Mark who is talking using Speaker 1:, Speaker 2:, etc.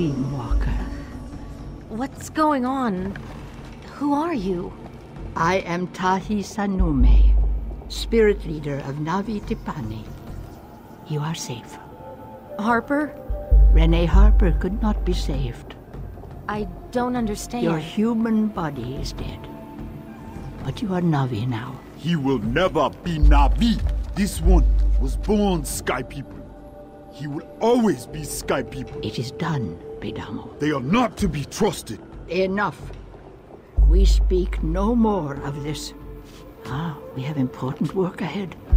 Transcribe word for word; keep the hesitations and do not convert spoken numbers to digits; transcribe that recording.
Speaker 1: Dreamwalker.
Speaker 2: What's going on? Who are you?
Speaker 1: I am Tahi Sanume, spirit leader of Navi Tipani. You are safe.
Speaker 2: Harper?
Speaker 1: Renee Harper could not be saved.
Speaker 2: I don't understand.
Speaker 1: Your human body is dead. But you are Navi now.
Speaker 3: He will never be Navi. This one was born Sky People. He will always be Sky People.
Speaker 1: It is done, Bedamo.
Speaker 3: They are not to be trusted.
Speaker 1: Enough. We speak no more of this. Ah, we have important work ahead.